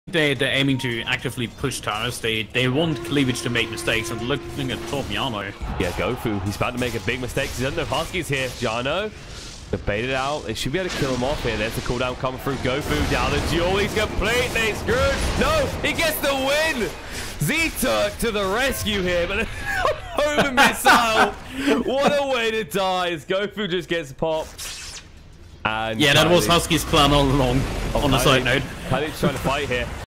they're aiming to actively push towers. They want Cleavage to make mistakes, and looking at top Yano. Yeah, Gofu, he's about to make a big mistake. He doesn't know Husky's here. Jano, debated out. They should be able to kill him off here. There's the cooldown coming through. Gofu down the duel. He's completely screwed. No, he gets the win. Z-Turk to the rescue here, but home missile. What a way to die as Gofu just gets popped. And yeah, that was Husky's plan all along, on a side note. Kylie's trying to fight here.